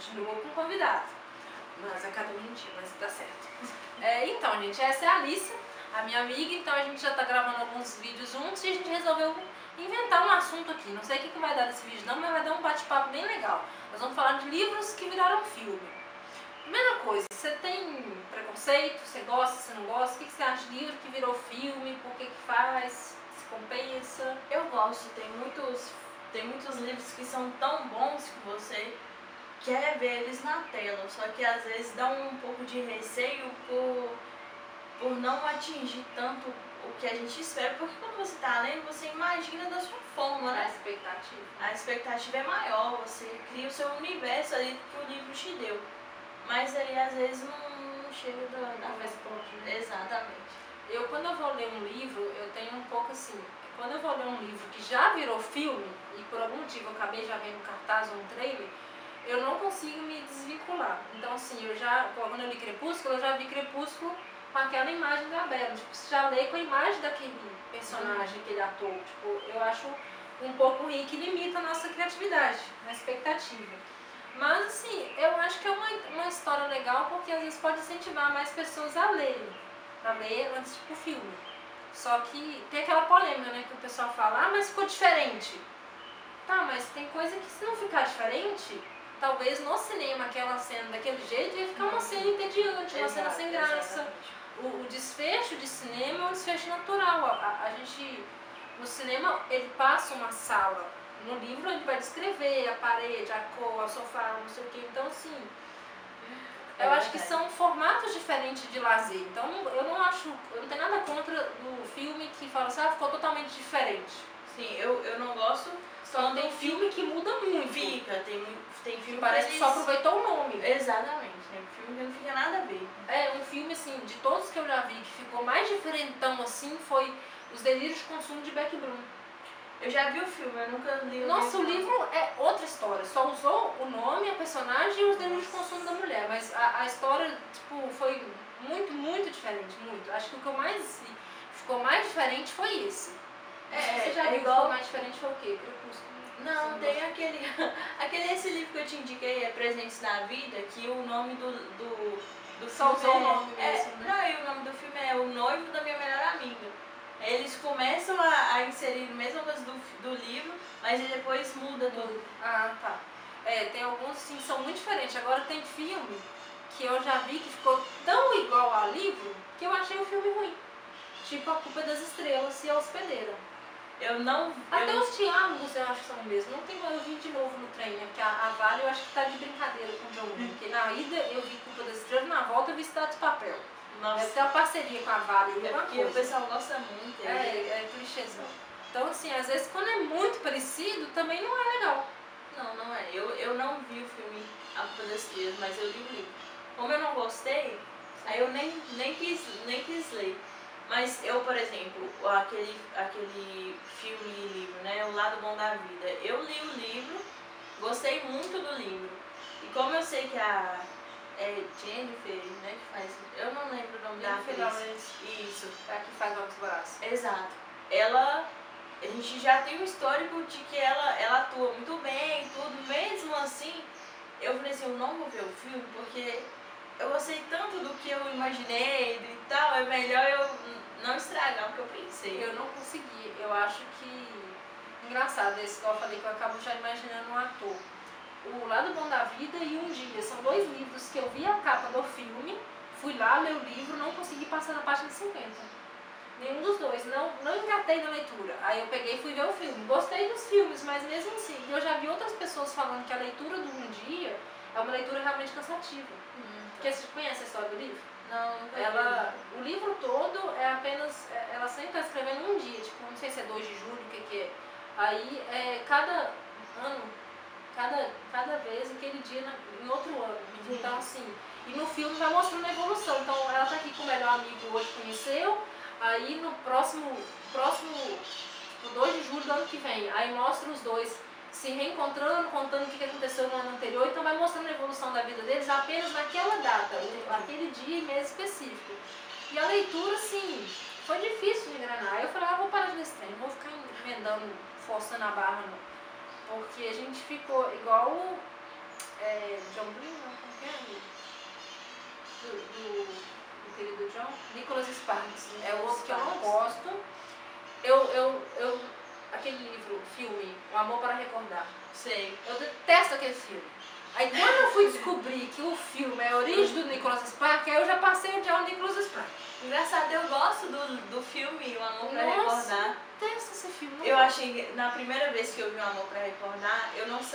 continua com o convidado. Mas acaba mentindo, mas tá certo. Então, gente, essa é a Alice, a minha amiga. Então a gente já tá gravando alguns vídeos juntos e a gente resolveu inventar um assunto aqui. Não sei o que vai dar nesse vídeo não, mas vai dar um bate-papo bem legal. Nós vamos falar de livros que viraram filme. Primeira coisa, você tem preconceito? Você gosta, você não gosta? O que você acha de livro que virou filme? Por que faz? Se compensa? Eu gosto, tem muitos livros que são tão bons que você quer ver eles na tela, só que às vezes dá um pouco de receio por não atingir tanto o que a gente espera, porque quando você está lendo, você imagina da sua forma, né? A expectativa é maior, você cria o seu universo ali que o livro te deu. Mas aí às vezes não chega da resposta. Né? Exatamente. Quando eu vou ler um livro, eu tenho um pouco assim, quando eu vou ler um livro que já virou filme, e por algum motivo eu acabei já vendo um cartaz ou um trailer, eu não consigo me desvincular. Então assim, quando eu li Crepúsculo, eu já vi Crepúsculo com aquela imagem da Bella, tipo, você já lê com a imagem daquele personagem, aquele ator, tipo, eu acho um pouco ruim, que limita a nossa criatividade, a expectativa. Mas assim, eu acho que é uma história legal, porque às vezes pode incentivar mais pessoas a lerem, antes do filme. Só que tem aquela polêmica, né, que o pessoal fala, mas ficou diferente. Tá, mas tem coisa que se não ficar diferente, talvez no cinema aquela cena daquele jeito ia ficar uma cena entediante, uma cena sem graça. O desfecho de cinema é um desfecho natural. A gente, no cinema, ele passa uma sala. No livro ele vai descrever a parede, a cor, o sofá, não sei o que. Então, assim, eu acho que são formatos diferentes de lazer. Então, eu não tenho nada contra o filme que fala assim, ficou totalmente diferente. Sim, eu não gosto. Só tem filme que muda muito. Tem filme parece que só aproveitou o nome. Exatamente, tem filme que não fica nada a ver. Um filme, assim, de todos que eu já vi, que ficou mais diferentão, assim, foi Os Delírios de Consumo de Beck Bloom. Eu já vi o filme, eu nunca li o livro. Nossa, o livro é outra história. Só usou o nome, a personagem e os delírios de consumo da mulher. Mas a história, tipo, foi muito, muito diferente. Muito. Acho que o que eu mais ficou mais diferente foi esse. Você já viu igual... ficou mais diferente foi o quê? Crepúsculo? Não, tem esse livro que eu te indiquei, é Presentes na Vida, que o nome do só usou o nome mesmo, né? Não, e o nome do filme é O Noivo da Minha Melhor Amiga. Eles começam a inserir a mesma coisa do livro, mas depois muda tudo. Ah, tá. Tem alguns sim são muito diferentes. Agora tem filme que eu já vi que ficou tão igual ao livro que eu achei o filme ruim. Tipo A Culpa das Estrelas e A Hospedeira. Até os diálogos eu acho que são o mesmo. Não tem como eu vi de novo no trem, né? Porque a Vale eu acho que tá de brincadeira com o John Wick. Porque na ida eu vi Culpa das Estrelas, na volta eu vi Cidade de Papel. Nossa. Deve ter uma parceria com a Vale. Porque o pessoal gosta muito. É clichêzão. Então, assim, às vezes quando é muito parecido, também não é legal. Não é. Eu não vi o filme A Culpa das Estrelas, mas eu li o livro. Como eu não gostei, aí eu nem quis ler. Mas eu, por exemplo, aquele filme e livro, né, O Lado Bom da Vida, eu li o livro, gostei muito do livro. E como eu sei que Jennifer, né, que faz... Eu não lembro o nome da atriz. Isso. É a que faz Jogos Vorazes. Exato. A gente já tem um histórico de que ela atua muito bem e tudo. Mesmo assim, eu falei assim, eu não vou ver o filme porque eu gostei tanto do que eu imaginei e tal, é melhor eu não estragar o que eu pensei. Eu não consegui. Eu acho que... Engraçado, esse que eu falei que eu acabo já imaginando um ator. O Lado Bom da Vida e Um Dia. São dois livros que eu vi a capa do filme, fui lá ler o livro, não consegui passar na página 50. Nenhum dos dois. Não engatei na leitura. Aí eu peguei e fui ver o filme. Gostei dos filmes, mas mesmo assim, eu já vi outras pessoas falando que a leitura do Um Dia é uma leitura realmente cansativa. Porque você conhece a história do livro? Não. O livro todo é apenas... Ela sempre está escrevendo um dia, tipo, não sei se é 2 de julho, o que é. Aí, cada ano, cada vez, aquele dia em outro ano. Então, assim, e no filme vai mostrando a evolução. Então, ela tá aqui com o melhor amigo hoje, conheceu, aí no próximo tipo, 2 de julho do ano que vem, aí mostra os dois se reencontrando, contando o que aconteceu no ano anterior, então vai mostrando a evolução da vida deles apenas naquela data, aquele dia e mês específico. E a leitura, assim, foi difícil de engrenar. Eu falei, vou parar de ler esse trem, não vou ficar emendando, forçando a barra, não. Porque a gente ficou igual John Nicholas Sparks. É Nicholas outro que eu não Sparks. gosto. Aquele livro, filme, O Amor para Recordar. Sei. Eu detesto aquele filme. Aí quando eu fui descobrir que o filme é a origem do Nicholas Sparks, aí eu já passei a odiar o Nicholas Sparks. Engraçado, eu gosto do filme O Amor pra Nossa, Recordar. eu detesto esse filme. Não Eu gosto. achei, na primeira vez que eu vi O Amor pra Recordar, eu não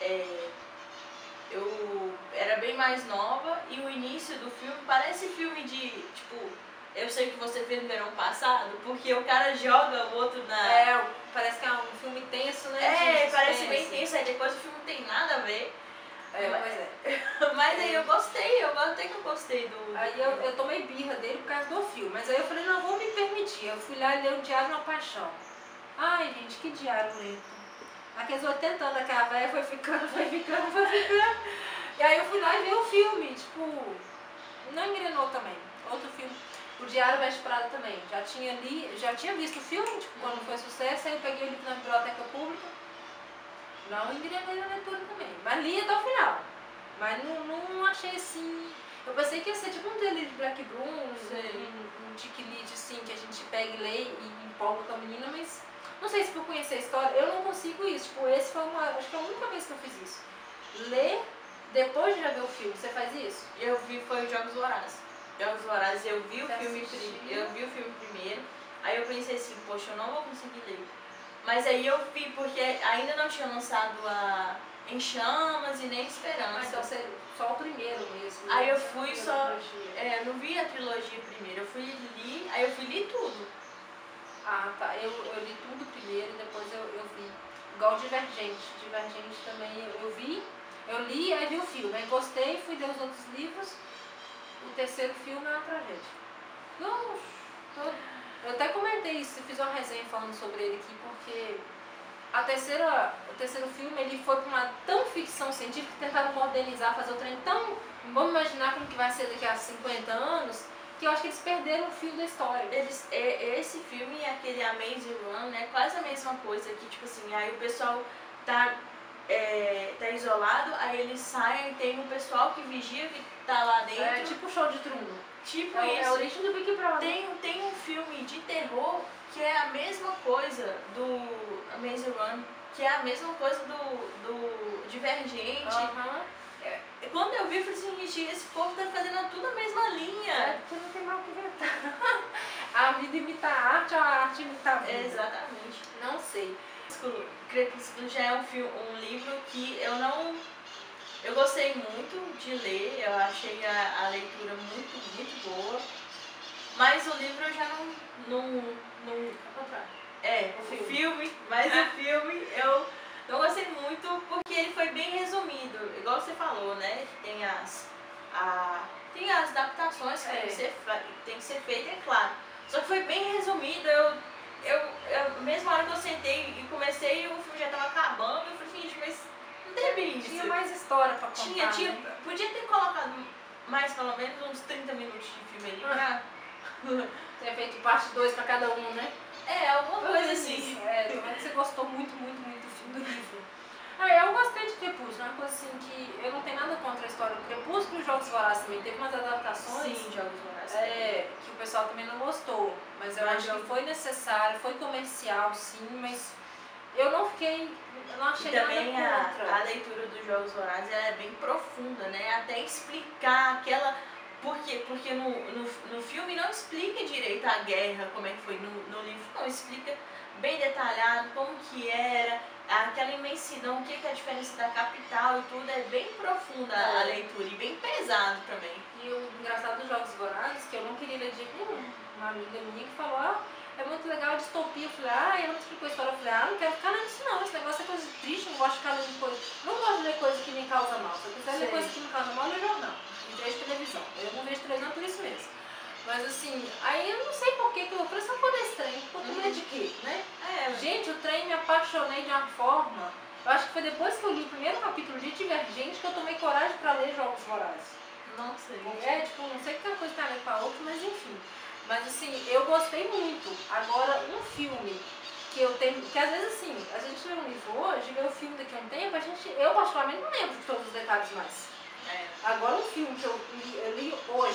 eu era bem mais nova e o início do filme parece filme de, tipo, eu sei que você fez no verão passado, porque o cara joga o outro na... Parece que é um filme tenso, né? É, de parece bem suspense. tenso, aí depois o filme não tem nada a ver. Pois é. Mas aí eu gostei, até que eu gostei do Aí eu tomei birra dele por causa do filme, mas aí eu falei, não, vou me permitir. Eu fui lá ler o Diário de uma Paixão. Ai, gente, que diário lento. Aqueles 80 anos daquela velha foi ficando. E aí eu fui lá e vi o filme, tipo, não engrenou também. Outro filme, o Diário Veste Prada também. Já tinha visto o filme, tipo, quando foi sucesso, aí eu peguei o livro na biblioteca pública. Não engrenei na leitura também, mas li até o final. Mas não achei assim. Eu pensei que ia ser tipo um delírio de Black Bloom, um tiquilite assim, que a gente pega e lê e empolga com a menina, mas não sei se por conhecer a história, eu não consigo isso. Tipo, esse foi acho que é a única vez que eu fiz isso. Ler depois de já ver o filme, você faz isso? Eu vi, foi Jogos Vorazes. Jogos Vorazes, eu vi o Você filme assistiu? primeiro, aí eu pensei assim, poxa, eu não vou conseguir ler. Mas aí eu vi, porque ainda não tinha lançado a Em Chamas e nem Esperança. Ah, então você, só o primeiro mesmo. Aí eu Você não fui viu só, a trilogia. eu não vi a trilogia primeiro, aí eu fui li tudo. Ah, tá. Eu li tudo primeiro e depois eu vi. Igual Divergente. Divergente também eu vi. Eu li, aí vi o filme. Aí gostei, fui ler os outros livros. O terceiro filme é uma tragédia. Eu até comentei isso, fiz uma resenha falando sobre ele aqui, porque o terceiro filme ele foi para uma tão ficção científica que tentaram modernizar, fazer o trem tão... Vamos imaginar como que vai ser daqui a 50 anos, que eu acho que eles perderam o fio da história. Esse filme e aquele Amazing Run, né, quase a mesma coisa, que tipo assim, aí o pessoal tá isolado, aí eles saem e tem um pessoal que vigia que tá lá dentro. É tipo show de Truman. Tipo É isso. a origem do Big Brother. Tem um filme de terror que é a mesma coisa do Amazing Run, que é a mesma coisa do Divergente. Quando eu vi, eu falei assim, gente, esse povo tá fazendo tudo a mesma linha. É porque não tem mal o que inventar. A vida imita a arte, a arte imita a vida. Exatamente. Não sei. Crepúsculo já é um livro que eu gostei muito de ler, eu achei a leitura muito, muito boa, mas o livro eu já o filme eu não gostei muito porque ele foi bem resumido, igual você falou, né? Tem as adaptações que tem que ser feita, é claro, só que foi bem resumido. Mesma hora que eu sentei e comecei, o filme já tava acabando, eu falei, gente, mas não teve isso. Tinha mais história pra contar, né? Podia ter colocado mais, pelo menos, uns 30 minutos de filme ali pra... Ter feito parte 2 pra cada um, né? Alguma coisa assim. Tomara que você gostou muito, muito, muito do livro. Eu gostei de Crepúsculo, é uma coisa assim que eu não tenho nada contra a história do Crepúsculo e os Jogos Vorazes também. Teve umas adaptações. Sim, Jogos Vorazes. Que o pessoal também não gostou. Mas eu acho que foi necessário, foi comercial, sim, mas eu não achei e também nada contra. A leitura dos Jogos Vorazes é bem profunda, né? Até explicar aquela... Porque no filme não explica direito a guerra, como é que foi. No livro não, explica bem detalhado como que era, aquela imensidão, o que é a diferença da capital e tudo. É bem profunda a leitura e bem pesado também. E o engraçado dos Jogos Vorazes, que eu não queria ler de jeito nenhum. Uma amiga minha que falou, é muito legal a distopia. Eu falei, eu não explicou a história. Eu falei, não quero ficar lendo isso não, esse negócio é coisa triste, não gosto de ficar lendo coisa. Não gosto de ler coisa que me causa mal. Se eu quiser ler coisa que me causa mal, eu leio jornal. E vejo televisão. Eu não vejo televisão por isso mesmo. Mas assim, aí eu não sei por que eu falei, se eu for desse trem, por medo de quê, né? Gente, o trem me apaixonei de uma forma. Eu acho que foi depois que eu li o primeiro capítulo de Divergente que eu tomei coragem pra ler Jogos Vorazes. Nossa, não sei que uma coisa tem a ver com a outra, mas enfim. Mas assim, eu gostei muito. Agora, um filme que eu tenho, que às vezes assim, a gente lê um livro hoje, vê o filme daqui a um tempo, eu particularmente não lembro de todos os detalhes mais. Agora um filme que eu li hoje,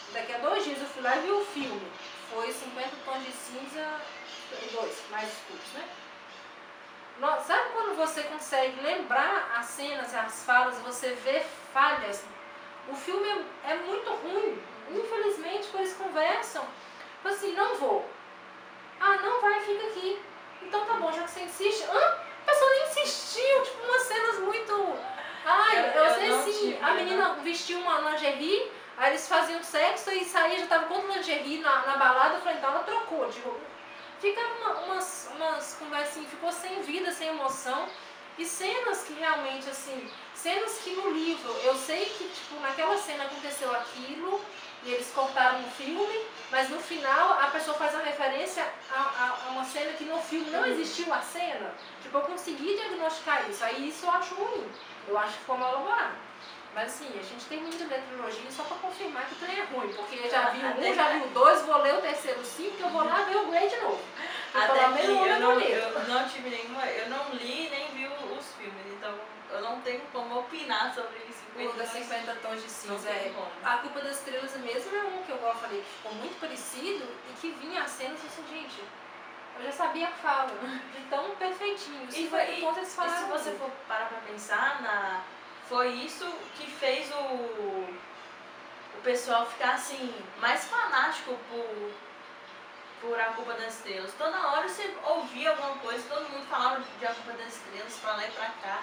daqui a 2 dias eu fui lá e vi o filme. Foi 50 Tons de Cinza 2, mais escuros, né? Sabe quando você consegue lembrar as cenas, as falas, você vê falhas? O filme é muito ruim. Infelizmente, eles conversam. Tipo assim, não vou. Ah, não vai, fica aqui. Então tá bom, já que você insiste. A pessoa nem insistiu, tipo, umas cenas muito... Ai, eu sei assim, a menina vestiu uma lingerie, aí eles faziam sexo e saía, já tava com outra lingerie na balada, eu falei, então ela trocou, tipo... Ficava umas conversinhas, ficou sem vida, sem emoção. E cenas que realmente, assim, cenas que no livro, eu sei que, tipo, naquela cena aconteceu aquilo, e eles cortaram o filme, mas no final a pessoa faz uma referência a uma cena que no filme não existiu a cena. Tipo, eu consegui diagnosticar isso, aí isso eu acho ruim. Eu acho que foi mal elaborado. Mas assim, a gente tem muito da trilogia só pra confirmar que o trem é ruim, porque eu já vi o 1, já vi o 2, vou ler o terceiro, o 5, que eu vou lá ver o Grey de novo. Até que eu não tive nenhuma, eu não li nem vi os filmes, então eu não tenho como opinar sobre isso. O das 50 Tons de Cinza é A Culpa das Estrelas mesmo, é um que eu falei que ficou muito parecido e que vinha a cena assim, gente, eu já sabia a fala, então perfeitinho. E se você for parar pra pensar, foi isso que fez o pessoal ficar assim, mais fanático por A Culpa das Estrelas. Toda hora você ouvia alguma coisa, todo mundo falava de A Culpa das Estrelas, pra lá e pra cá.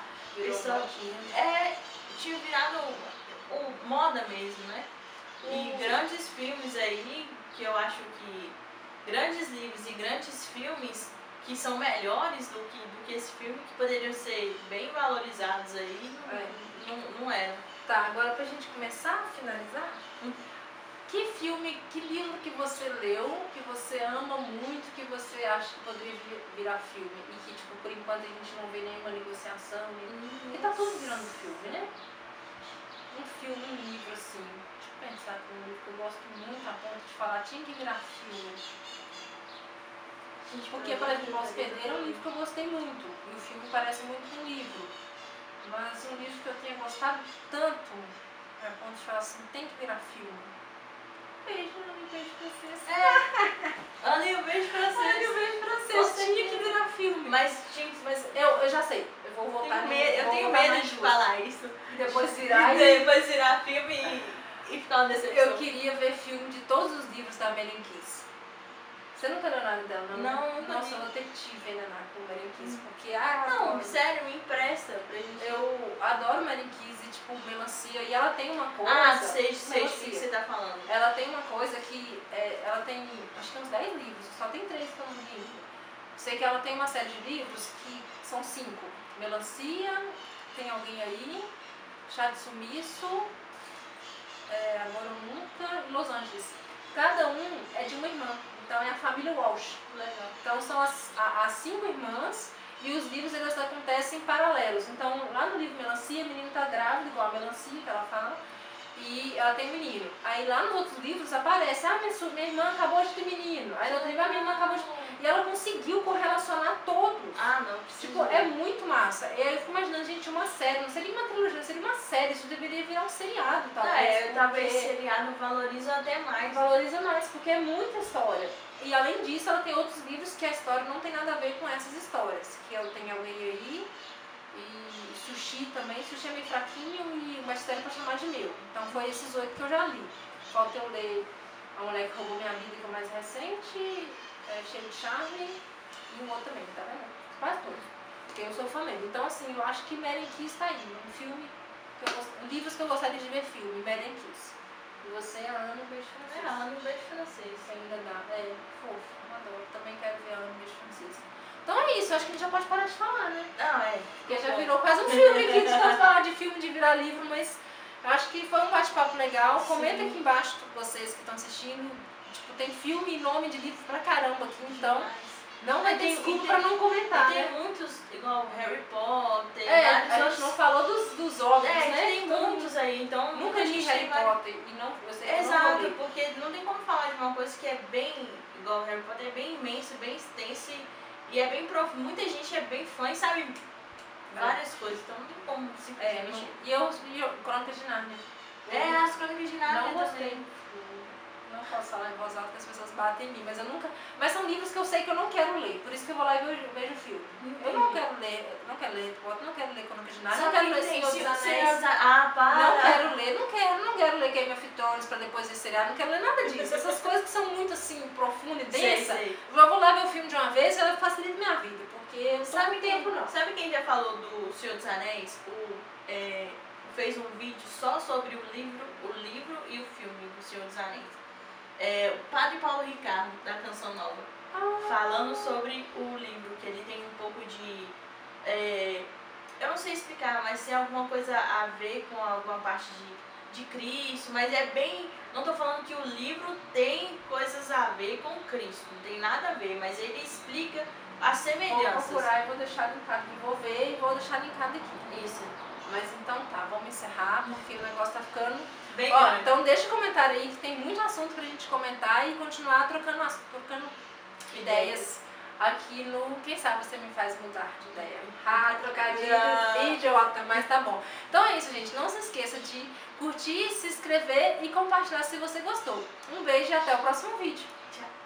Tinha virado moda mesmo, né? E grandes filmes aí, que eu acho que grandes livros e grandes filmes que são melhores do que esse filme, que poderiam ser bem valorizados aí, não eram. Tá, agora pra gente começar a finalizar, que filme, que livro que você leu, que você ama muito, que você acha que poderia virar filme e que, tipo, por enquanto a gente não vê nenhuma negociação, e tá tudo virando filme, né? Um filme, um livro, assim, deixa eu pensar aqui um livro que eu gosto muito a ponto de falar, tinha que virar filme. Porque, por exemplo, Os Perder é um livro que eu gostei muito, e o filme parece muito um livro, mas um livro que eu tenha gostado tanto, a ponto de falar assim, tem que virar filme. Beijo, Ana, beijo francês. Ana e o beijo francês. Ana, o beijo francês, tinha que virar filme. Mas eu já sei, eu vou voltar. Eu tenho medo de falar isso. E depois virar filme e ficar uma decepção. Eu queria ver filme de todos os livros da Mary Kiss. Você nunca leu nada dela, não? Não, nossa, eu detetive ainda com Mary Kiss, porque não, sério, me empresta pra gente. Eu adoro Mary Kiss e tipo Melancia, e ela tem uma coisa. Sei o que você tá falando. Ela tem uma coisa que ela tem, acho que uns 10 livros, só tem 3 que eu não li ainda. Sei que ela tem uma série de livros que são 5. Melancia, Tem Alguém Aí, Chá de Sumiço, Agora ou Nunca e Los Angeles. Cada um é de uma irmã. Então é a família Walsh. Legal. Então são as 5 irmãs e os livros eles acontecem paralelos. Então lá no livro Melancia, a menina está grávida, igual a Melancia que ela fala, e ela tem menino. Aí lá nos outros livros aparece, minha irmã acabou de ter menino. Aí no outro livro, minha irmã acabou de... E ela conseguiu correlacionar todos. Não. Tipo, é muito massa. E aí eu fico imaginando, gente, uma série, não seria uma trilogia, seria uma série, isso deveria virar um seriado, talvez. Talvez seriado valoriza até mais. Valoriza mais, porque é muita história. E além disso, ela tem outros livros que a história não tem nada a ver com essas histórias. Que eu tenho Alguém Aí, e Sushi também. Sushi é meio fraquinho e Uma História Pra Chamar de Meu. Então foi esses 8 que eu já li. Falta eu ler A Mulher que Roubou Minha Vida, que é o mais recente, Cheio de Charme, e um outro também, tá vendo? Quase todos. Porque eu sou fã mesmo. Então assim, eu acho que Mary Kiss tá aí. Um filme, livros que eu gostaria de ver filme, Mary Kiss. E você, a Ana, um beijo francês. A Ana, um beijo francês. Ainda dá. Fofo, adoro. Também quero ver a Ana, um beijo francês. Então é isso, acho que a gente já pode parar de falar, né? Porque já virou quase um filme aqui, de tanto falar de filme, de virar livro, mas acho que foi um bate-papo legal. Sim. Comenta aqui embaixo, vocês que estão assistindo, tipo, tem filme e nome de livro pra caramba aqui, então não vai ter desculpa pra não comentar, tem muitos, igual Harry Potter, a gente não falou dos óbvios, né? Tem muitos aí, então nunca li Harry Potter e não, exato, porque não tem como falar de uma coisa que é bem, igual Harry Potter, é bem imenso, bem extenso e é bem profundo. Muita gente é bem fã e sabe várias coisas, então não tem como simplesmente. E eu Crônicas de Nárnia. As Crônicas de Nárnia não gostei. não posso falar em voz alta que as pessoas batem em mim, mas eu nunca. Mas são livros que eu sei que eu não quero ler, por isso que eu vou lá e vejo o filme. Eu não quero ler, não quero ler não quero ler Crônicas de Nárnia, não quero ler Senhor dos Anéis. Ah, para! Não quero ler, não quero ler Game of Thrones pra depois ver seriado, não quero ler nada disso. Essas coisas que são muito assim, profundas e densas. Eu vou lá ver o filme de uma vez e ela facilita minha vida, porque eu não tenho tempo não. Sabe quem já falou do Senhor dos Anéis? Fez um vídeo só sobre o livro e o filme do Senhor dos Anéis. O Padre Paulo Ricardo, da Canção Nova, falando sobre o livro, que ele tem um pouco de... eu não sei explicar, mas tem alguma coisa a ver com alguma parte de Cristo, mas é bem... Não estou falando que o livro tem coisas a ver com Cristo, não tem nada a ver, mas ele explica as semelhanças. Vou procurar e vou deixar linkado, vou ver e vou deixar linkado aqui. Isso. Mas então tá, vamos encerrar, porque o negócio tá ficando... Bem grande. Então deixa um comentário aí, que tem muito assunto pra gente comentar e continuar trocando ideias aqui no... Quem sabe você me faz mudar de ideia. Trocadilho idiota, mas tá bom. Então é isso, gente. Não se esqueça de curtir, se inscrever e compartilhar se você gostou. Um beijo e até o próximo vídeo. Tchau.